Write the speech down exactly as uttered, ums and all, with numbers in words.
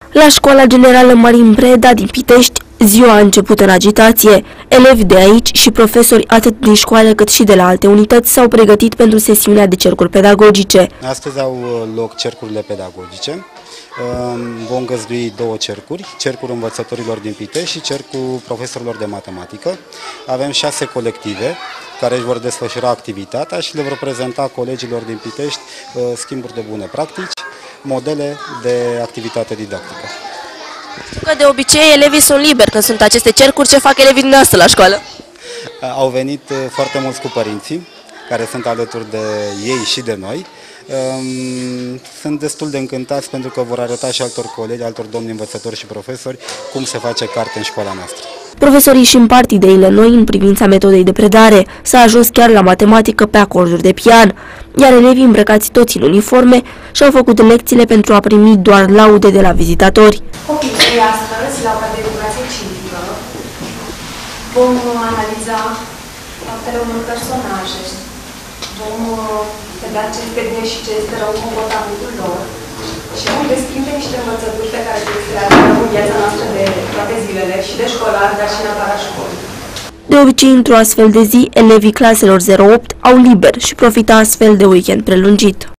La Școala Generală Marin Breda din Pitești, ziua a început în agitație. Elevi de aici și profesori atât din școală cât și de la alte unități s-au pregătit pentru sesiunea de cercuri pedagogice. Astăzi au loc cercurile pedagogice. Vom găzdui două cercuri, cercul învățătorilor din Pitești și cercul profesorilor de matematică. Avem șase colective care își vor desfășura activitatea și le vor prezenta colegilor din Pitești schimburi de bune practici, modele de activitate didactică. Știu că de obicei elevii sunt liberi când sunt aceste cercuri. Ce fac elevii dumneavoastră la școală? Au venit foarte mulți cu părinții care sunt alături de ei și de noi. Sunt destul de încântați pentru că vor arăta și altor colegi, altor domni învățători și profesori cum se face carte în școala noastră. Profesorii își împart ideile noi în privința metodei de predare. S-a ajuns chiar la matematică pe acorduri de pian, iar elevii îmbrăcați toți în uniforme și-au făcut lecțiile pentru a primi doar laude de la vizitatori. Copiii astăzi, la ora de educație civică, vom analiza faptele unor personaje, vom vedea ce este bine și ce este rău în comportamentul lor și vom desprinde niște învățături pe care trebuie să le avem în viața noastră de toate zilele, și de școlar, dar și în afara școlii. De obicei, într-o astfel de zi, elevii claselor zero opt au liber și profită astfel de weekend prelungit.